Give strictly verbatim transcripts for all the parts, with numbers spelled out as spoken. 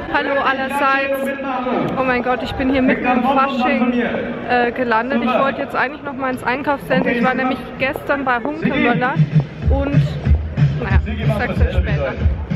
Hallo allerseits. Oh mein Gott, ich bin hier mitten im Fasching äh, gelandet. Ich wollte jetzt eigentlich noch mal ins Einkaufscenter. Ich war nämlich gestern bei Hunkemöller und naja, ich sag's euch später.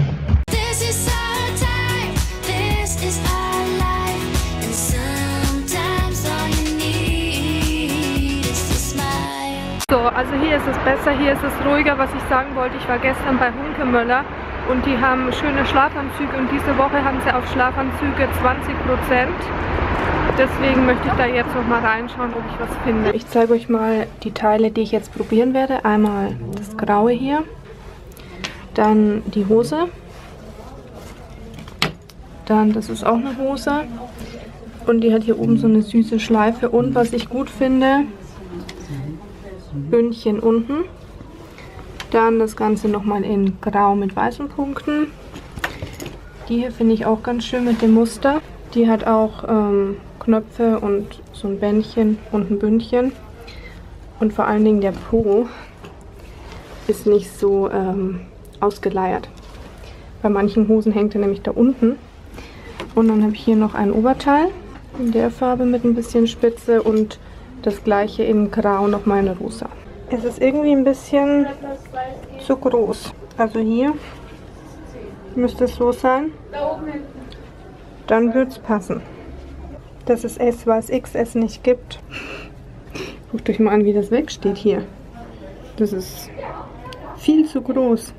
So, also hier ist es besser, hier ist es ruhiger. Was ich sagen wollte, ich war gestern bei Hunkemöller und die haben schöne Schlafanzüge und diese Woche haben sie auf Schlafanzüge zwanzig Prozent. Deswegen möchte ich da jetzt noch mal reinschauen, ob ich was finde. Ich zeige euch mal die Teile, die ich jetzt probieren werde. Einmal das Graue hier, dann die Hose, dann das ist auch eine Hose und die hat hier oben so eine süße Schleife und was ich gut finde, Bündchen unten. Dann das Ganze nochmal in Grau mit weißen Punkten. Die hier finde ich auch ganz schön mit dem Muster. Die hat auch ähm, Knöpfe und so ein Bändchen und ein Bündchen. Und vor allen Dingen der Po ist nicht so ähm, ausgeleiert. Bei manchen Hosen hängt er nämlich da unten. Und dann habe ich hier noch ein Oberteil in der Farbe mit ein bisschen Spitze und das gleiche in Grau nochmal in rosa. Es ist irgendwie ein bisschen zu groß. Also hier müsste es so sein. Dann wird es passen. Das ist S, weil es X S nicht gibt. Guckt euch mal an, wie das wegsteht hier. Das ist viel zu groß.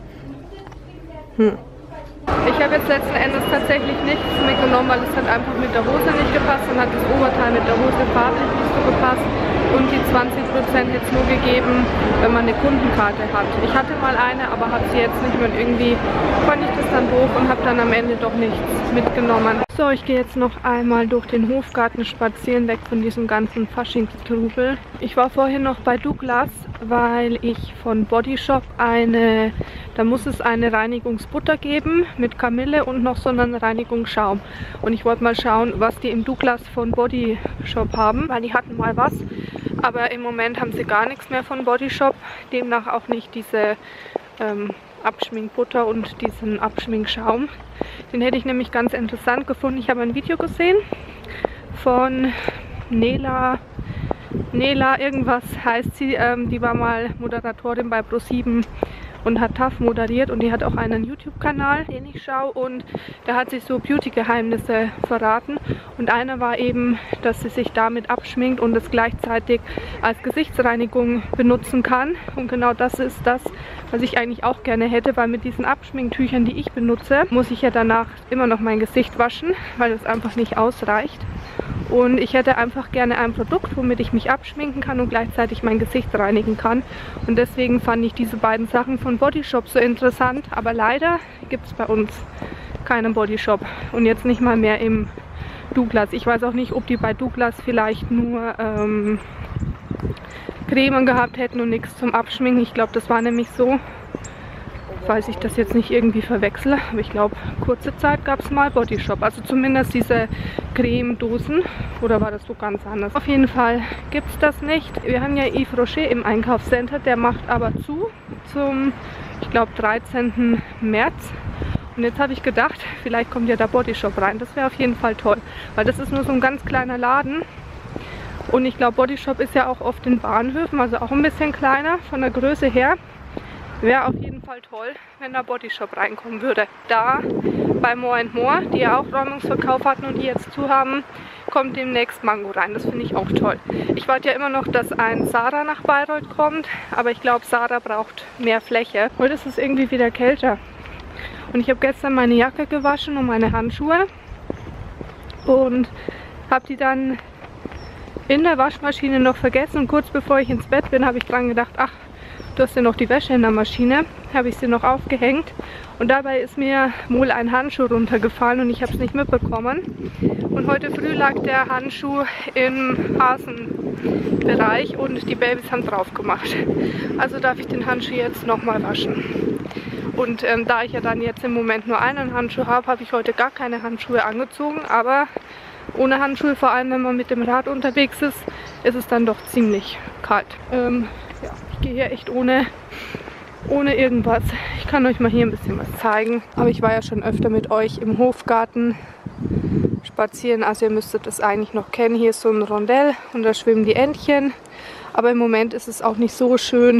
Hm. Ich habe jetzt letzten Endes tatsächlich nichts mitgenommen, weil es hat einfach mit der Hose nicht gepasst. Dann hat das Oberteil mit der Hose farblich nicht so gepasst. Und die zwanzig Prozent jetzt nur gegeben, wenn man eine Kundenkarte hat. Ich hatte mal eine, aber habe sie jetzt nicht mehr. Irgendwie fand ich das dann doof und habe dann am Ende doch nichts mitgenommen. So, ich gehe jetzt noch einmal durch den Hofgarten spazieren, weg von diesem ganzen Faschingstrubel. Ich war vorhin noch bei Douglas, weil ich von Body Shop eine, da muss es eine Reinigungsbutter geben mit Kamille und noch so einen Reinigungsschaum. Und ich wollte mal schauen, was die im Douglas von Body Shop haben, weil die hatten mal was. Aber im Moment haben sie gar nichts mehr von Body Shop, demnach auch nicht diese ähm, Abschminkbutter und diesen Abschminkschaum. Den hätte ich nämlich ganz interessant gefunden. Ich habe ein Video gesehen von Nela, Nela irgendwas heißt sie, ähm, die war mal Moderatorin bei Pro sieben und hat T A F moderiert und die hat auch einen YouTube-Kanal, den ich schaue und da hat sie so Beauty-Geheimnisse verraten und einer war eben, dass sie sich damit abschminkt und es gleichzeitig als Gesichtsreinigung benutzen kann und genau das ist das, was ich eigentlich auch gerne hätte, weil mit diesen Abschminktüchern, die ich benutze, muss ich ja danach immer noch mein Gesicht waschen, weil es einfach nicht ausreicht. Und ich hätte einfach gerne ein Produkt, womit ich mich abschminken kann und gleichzeitig mein Gesicht reinigen kann. Und deswegen fand ich diese beiden Sachen von Body Shop so interessant. Aber leider gibt es bei uns keinen Body Shop. Und jetzt nicht mal mehr im Douglas. Ich weiß auch nicht, ob die bei Douglas vielleicht nur ähm, Cremen gehabt hätten und nichts zum Abschminken. Ich glaube, das war nämlich so. Falls ich das jetzt nicht irgendwie verwechsle, aber ich glaube, kurze Zeit gab es mal Body Shop, also zumindest diese Cremedosen, oder war das so ganz anders? Auf jeden Fall gibt es das nicht. Wir haben ja Yves Rocher im Einkaufscenter, der macht aber zu zum, ich glaube, dreizehnten März. Und jetzt habe ich gedacht, vielleicht kommt ja der Body Shop rein. Das wäre auf jeden Fall toll, weil das ist nur so ein ganz kleiner Laden. Und ich glaube, Body Shop ist ja auch oft in Bahnhöfen, also auch ein bisschen kleiner von der Größe her. Wäre auf jeden Fall toll, wenn da Body Shop reinkommen würde. Da bei More and More, die ja auch Räumungsverkauf hatten und die jetzt zu haben, kommt demnächst Mango rein. Das finde ich auch toll. Ich warte ja immer noch, dass ein Zara nach Bayreuth kommt, aber ich glaube, Zara braucht mehr Fläche. Heute ist es irgendwie wieder kälter. Und ich habe gestern meine Jacke gewaschen und meine Handschuhe und habe die dann in der Waschmaschine noch vergessen. Und kurz bevor ich ins Bett bin, habe ich dran gedacht, ach, du hast ja noch die Wäsche in der Maschine, habe ich sie noch aufgehängt und dabei ist mir wohl ein Handschuh runtergefallen und ich habe es nicht mitbekommen. Und heute früh lag der Handschuh im Hasenbereich und die Babys haben drauf gemacht. Also darf ich den Handschuh jetzt nochmal waschen. Und ähm, da ich ja dann jetzt im Moment nur einen Handschuh habe, habe ich heute gar keine Handschuhe angezogen, aber ohne Handschuhe, vor allem wenn man mit dem Rad unterwegs ist, ist es dann doch ziemlich kalt. Ähm, ja. Ich gehe hier echt ohne ohne irgendwas. Ich kann euch mal hier ein bisschen was zeigen. Aber ich war ja schon öfter mit euch im Hofgarten spazieren. Also ihr müsstet das eigentlich noch kennen. Hier ist so ein Rondell und da schwimmen die Entchen. Aber im Moment ist es auch nicht so schön,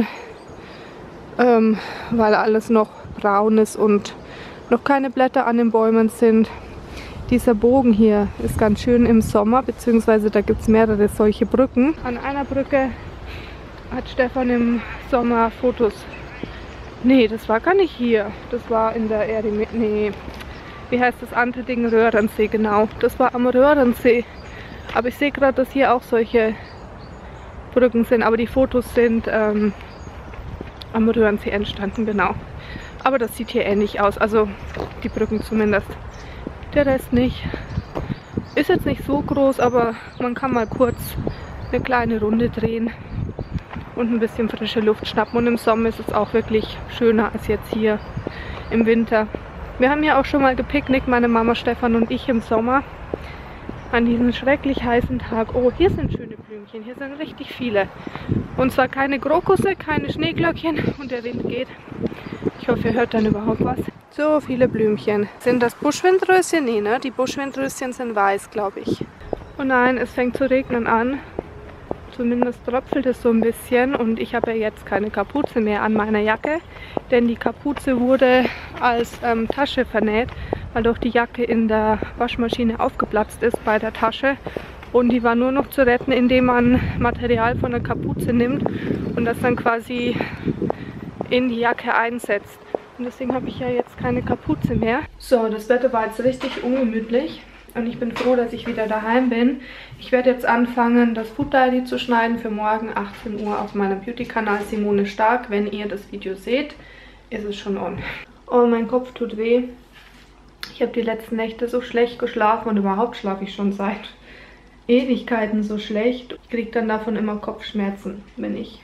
ähm, weil alles noch braun ist und noch keine Blätter an den Bäumen sind. Dieser Bogen hier ist ganz schön im Sommer, beziehungsweise da gibt es mehrere solche Brücken. An einer Brücke hat Stefan im Sommer Fotos. Nee, das war gar nicht hier. Das war in der Erde. Nee, wie heißt das andere Ding? Röhrensee, genau. Das war am Röhrensee. Aber ich sehe gerade, dass hier auch solche Brücken sind. Aber die Fotos sind ähm, am Röhrensee entstanden, genau. Aber das sieht hier ähnlich aus. Also die Brücken zumindest. Der Rest nicht. Ist jetzt nicht so groß, aber man kann mal kurz eine kleine Runde drehen und ein bisschen frische Luft schnappen. Und im Sommer ist es auch wirklich schöner als jetzt hier im Winter. Wir haben ja auch schon mal gepicknickt, meine Mama, Stefan und ich im Sommer. An diesem schrecklich heißen Tag. Oh, hier sind schöne Blümchen. Hier sind richtig viele. Und zwar keine Krokusse, keine Schneeglöckchen. Und der Wind geht. Ich hoffe, ihr hört dann überhaupt was. So viele Blümchen. Sind das Buschwindröschen? Nee, ne? Die Buschwindröschen sind weiß, glaube ich. Oh nein, es fängt zu regnen an. Zumindest tröpfelt es so ein bisschen. Und ich habe ja jetzt keine Kapuze mehr an meiner Jacke. Denn die Kapuze wurde als ähm, Tasche vernäht, weil doch die Jacke in der Waschmaschine aufgeplatzt ist bei der Tasche. Und die war nur noch zu retten, indem man Material von der Kapuze nimmt und das dann quasi in die Jacke einsetzt. Und deswegen habe ich ja jetzt keine Kapuze mehr. So, das Wetter war jetzt richtig ungemütlich. Und ich bin froh, dass ich wieder daheim bin. Ich werde jetzt anfangen, das Food Diary zu schneiden für morgen achtzehn Uhr auf meinem Beauty-Kanal Simone Stark. Wenn ihr das Video seht, ist es schon on. Oh, mein Kopf tut weh. Ich habe die letzten Nächte so schlecht geschlafen und überhaupt schlafe ich schon seit Ewigkeiten so schlecht. Ich kriege dann davon immer Kopfschmerzen, wenn ich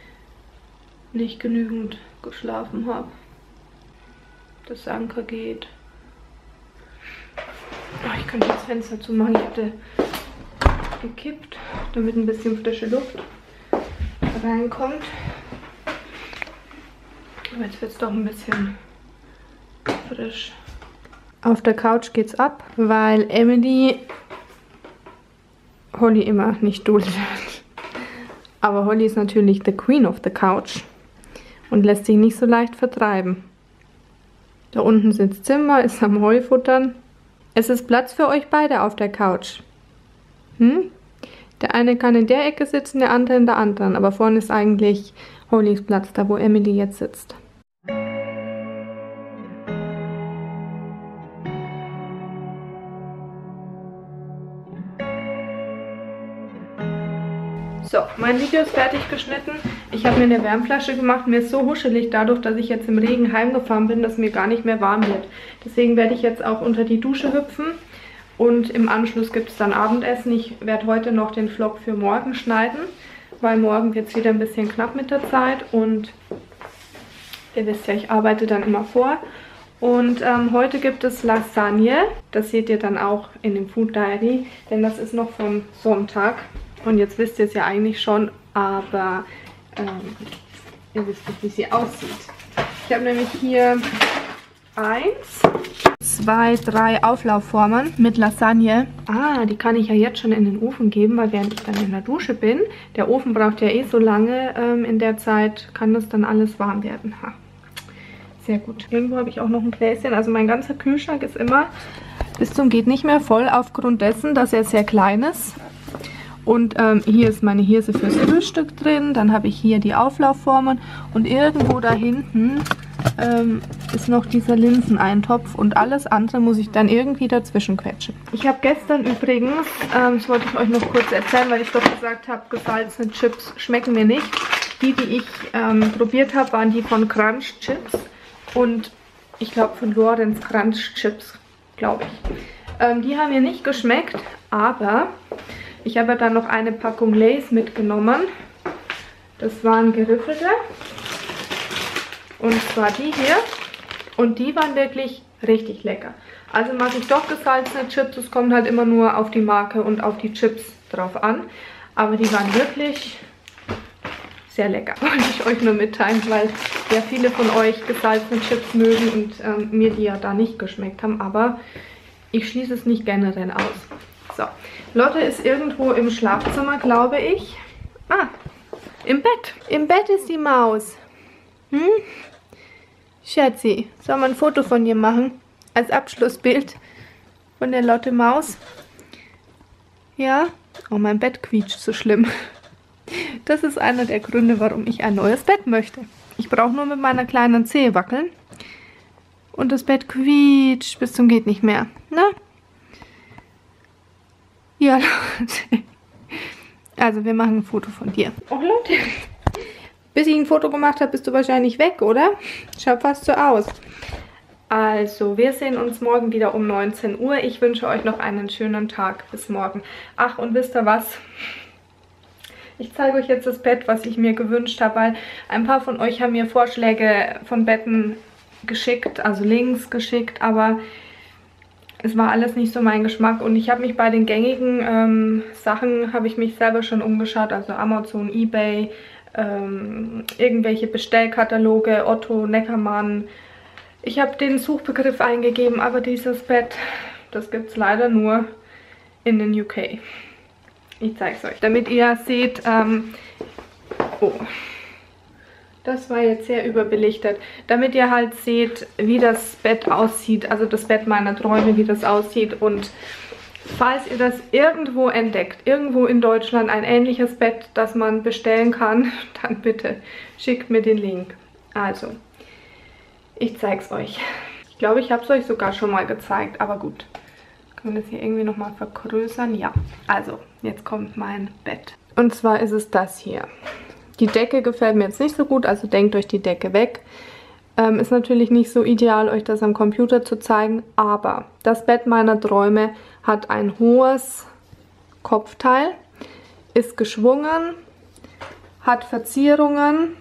nicht genügend geschlafen habe. Das Anker geht. Oh, ich könnte das Fenster zumachen. Ich hatte gekippt, damit ein bisschen frische Luft reinkommt. Aber jetzt wird es doch ein bisschen frisch. Auf der Couch geht's ab, weil Emily Holly immer nicht duldet. Aber Holly ist natürlich the Queen of the Couch und lässt sich nicht so leicht vertreiben. Da unten sitzt Zimmer, ist am Heufuttern. Es ist Platz für euch beide auf der Couch. Hm? Der eine kann in der Ecke sitzen, der andere in der anderen. Aber vorne ist eigentlich Hollys Platz, da wo Emily jetzt sitzt. So, mein Video ist fertig geschnitten. Ich habe mir eine Wärmflasche gemacht. Mir ist so huschelig dadurch, dass ich jetzt im Regen heimgefahren bin, dass mir gar nicht mehr warm wird. Deswegen werde ich jetzt auch unter die Dusche hüpfen. Und im Anschluss gibt es dann Abendessen. Ich werde heute noch den Vlog für morgen schneiden, weil morgen wird es wieder ein bisschen knapp mit der Zeit. Und ihr wisst ja, ich arbeite dann immer vor. Und ähm, heute gibt es Lasagne. Das seht ihr dann auch in dem Food Diary, denn das ist noch von Sonntag. Und jetzt wisst ihr es ja eigentlich schon, aber ähm, ihr wisst nicht, wie sie aussieht. Ich habe nämlich hier eins, zwei, drei Auflaufformen mit Lasagne. Ah, die kann ich ja jetzt schon in den Ofen geben, weil während ich dann in der Dusche bin, der Ofen braucht ja eh so lange, ähm, in der Zeit kann das dann alles warm werden. Ha. Sehr gut. Irgendwo habe ich auch noch ein Gläschen. Also mein ganzer Kühlschrank ist immer bis zum geht nicht mehr voll, aufgrund dessen, dass er sehr klein ist. Und ähm, hier ist meine Hirse fürs Frühstück drin. Dann habe ich hier die Auflaufformen. Und irgendwo da hinten ähm, ist noch dieser Linseneintopf. Und alles andere muss ich dann irgendwie dazwischen quetschen. Ich habe gestern übrigens, ähm, das wollte ich euch noch kurz erzählen, weil ich doch gesagt habe, gesalzene Chips schmecken mir nicht. Die, die ich ähm, probiert habe, waren die von Crunch Chips. Und ich glaube von Lorenz Crunch Chips, glaube ich. Ähm, die haben mir nicht geschmeckt, aber ich habe dann noch eine Packung Lay's mitgenommen. Das waren geriffelte. Und zwar die hier. Und die waren wirklich richtig lecker. Also mache ich doch gesalzene Chips. Es kommt halt immer nur auf die Marke und auf die Chips drauf an. Aber die waren wirklich sehr lecker. Wollte ich euch nur mitteilen, weil ja viele von euch gesalzene Chips mögen und ähm, mir die ja da nicht geschmeckt haben, aber ich schließe es nicht generell aus. So, Lotte ist irgendwo im Schlafzimmer, glaube ich. Ah, im Bett. Im Bett ist die Maus. Hm? Schatzi, soll man ein Foto von ihr machen? Als Abschlussbild von der Lotte Maus. Ja? Oh, mein Bett quietscht so schlimm. Das ist einer der Gründe, warum ich ein neues Bett möchte. Ich brauche nur mit meiner kleinen Zehe wackeln. Und das Bett quietscht bis zum geht nicht mehr. Na? Ja, Leute. Also, wir machen ein Foto von dir. Oh, Leute. Bis ich ein Foto gemacht habe, bist du wahrscheinlich weg, oder? Schaut fast so aus. Also, wir sehen uns morgen wieder um neunzehn Uhr. Ich wünsche euch noch einen schönen Tag. Bis morgen. Ach, und wisst ihr was? Ich zeige euch jetzt das Bett, was ich mir gewünscht habe, weil ein paar von euch haben mir Vorschläge von Betten geschickt, also Links geschickt, aber es war alles nicht so mein Geschmack und ich habe mich bei den gängigen ähm, Sachen, habe ich mich selber schon umgeschaut, also Amazon, eBay, ähm, irgendwelche Bestellkataloge, Otto, Neckermann. Ich habe den Suchbegriff eingegeben, aber dieses Bett, das gibt es leider nur in den U K. Ich zeige es euch, damit ihr seht, ähm, oh, das war jetzt sehr überbelichtet, damit ihr halt seht, wie das Bett aussieht, also das Bett meiner Träume, wie das aussieht. Und falls ihr das irgendwo entdeckt, irgendwo in Deutschland ein ähnliches Bett, das man bestellen kann, dann bitte schickt mir den Link. Also, ich zeige es euch. Ich glaube, ich habe es euch sogar schon mal gezeigt, aber gut. Können wir das hier irgendwie nochmal vergrößern? Ja, also, jetzt kommt mein Bett. Und zwar ist es das hier. Die Decke gefällt mir jetzt nicht so gut, also denkt euch die Decke weg. Ähm, ist natürlich nicht so ideal, euch das am Computer zu zeigen, aber das Bett meiner Träume hat ein hohes Kopfteil, ist geschwungen, hat Verzierungen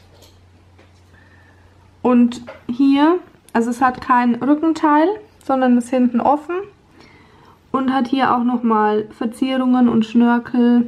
und hier, also es hat kein Rückenteil, sondern ist hinten offen und hat hier auch nochmal Verzierungen und Schnörkel.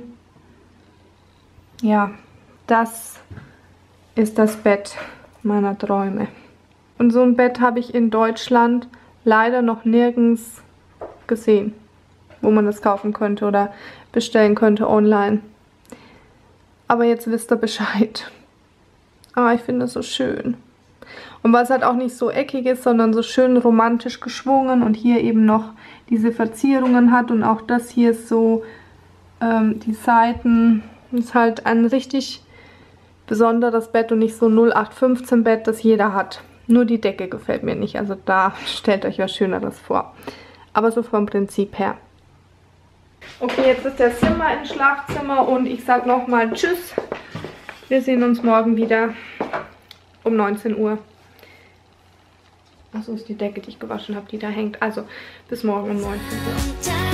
Ja. Das ist das Bett meiner Träume. Und so ein Bett habe ich in Deutschland leider noch nirgends gesehen, wo man das kaufen könnte oder bestellen könnte online. Aber jetzt wisst ihr Bescheid. Ah, ich finde das so schön. Und weil es halt auch nicht so eckig ist, sondern so schön romantisch geschwungen und hier eben noch diese Verzierungen hat und auch das hier ist so, ähm, die Seiten, ist halt ein richtig besonderes Bett und nicht so null acht fünfzehn Bett, das jeder hat. Nur die Decke gefällt mir nicht, also da stellt euch was Schöneres vor. Aber so vom Prinzip her. Okay, jetzt ist der Zimmer im Schlafzimmer und ich sage nochmal Tschüss. Wir sehen uns morgen wieder um neunzehn Uhr. Achso, ist die Decke, die ich gewaschen habe, die da hängt. Also bis morgen um neunzehn Uhr.